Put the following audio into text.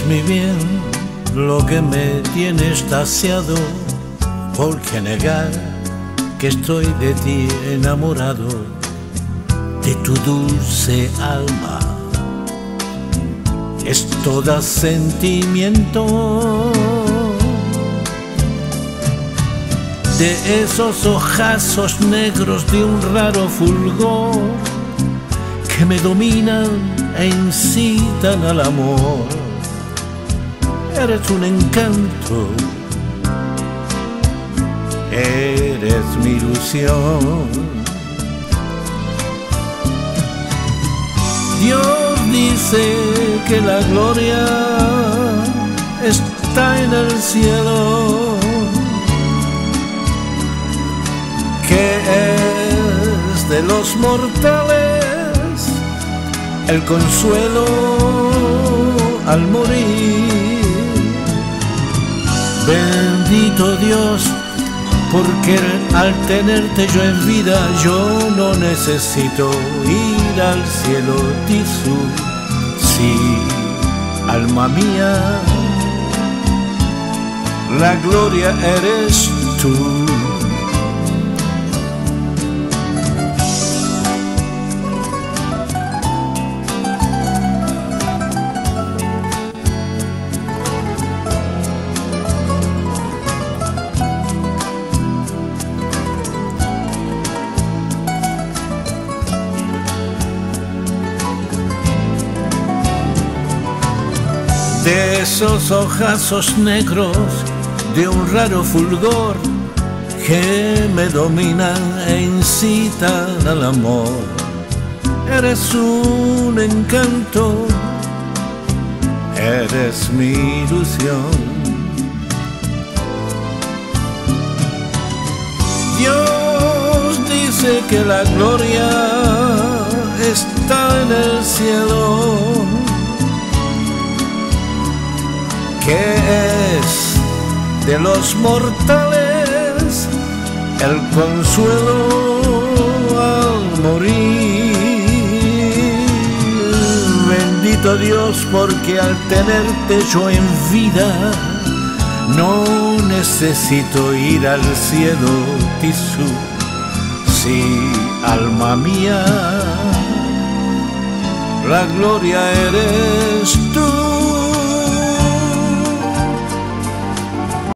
es mi bien lo que me tiene extasiado. ¿Por qué negar que estoy de ti enamorado? De tu dulce alma es toda sentimiento, de esos ojazos negros de un raro fulgor que me dominan e incitan al amor. Eres un encanto, eres mi ilusión. Dios dice que la gloria está en el cielo, que es de los mortales el consuelo al morir. Bendito Dios, porque al tenerte yo en vida, yo no necesito ir al cielo. Tisú, sí, alma mía, la gloria eres tú. De esos ojazos negros de un raro fulgor que me dominan e incitan al amor. Eres un encanto, eres mi ilusión. Dios dice que la gloria está en el cielo, que es de los mortales el consuelo al morir. Bendito Dios, porque al tenerte yo en vida, no necesito ir al cielo. Tisú, sí, alma mía, la gloria eres